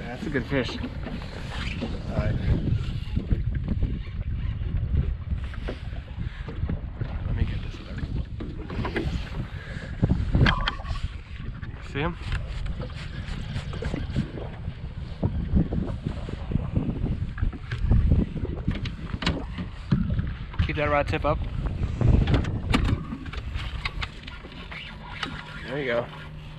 That's a good fish. Alright. Let me get this there. See him? Keep that rod tip up. There you go.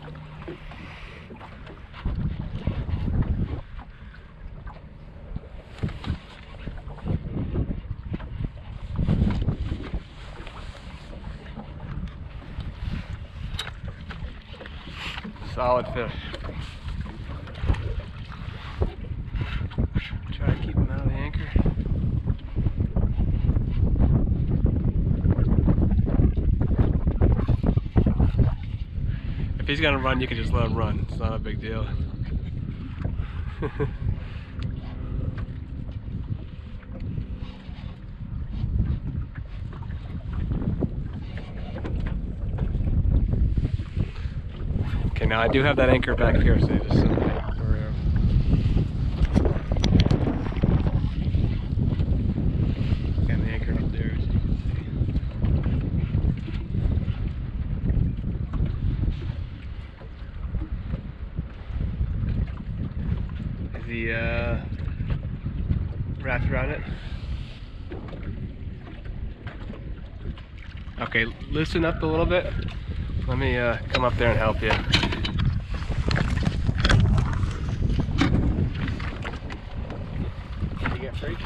Solid fish. Try to keep him out of the anchor. If he's gonna run, you can just let him run. It's not a big deal. Okay, now I do have that anchor back here, so you just and the anchor up there, as you can see. Is he wrapped around it? Okay, loosen up a little bit. Let me come up there and help you. Did you get free?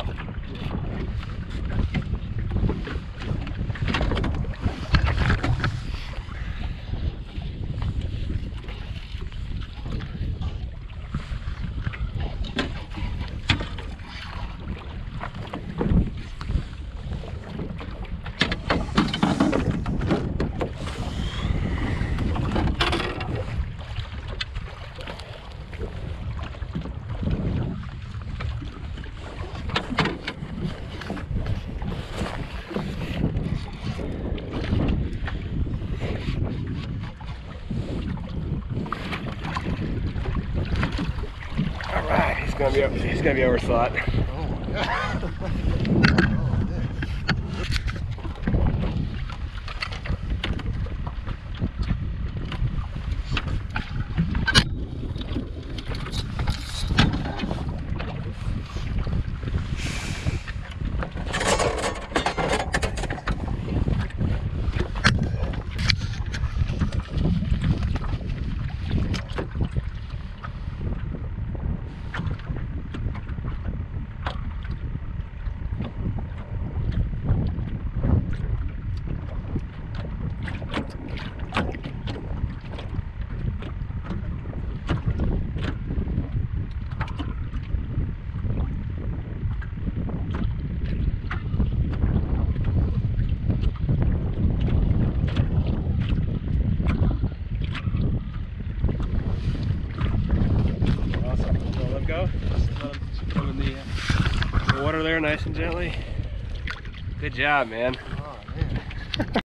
He's gonna be OVERSLOT. Oh my god. Go. Just let him go in the water there nice and gently. Good job, man. Oh man.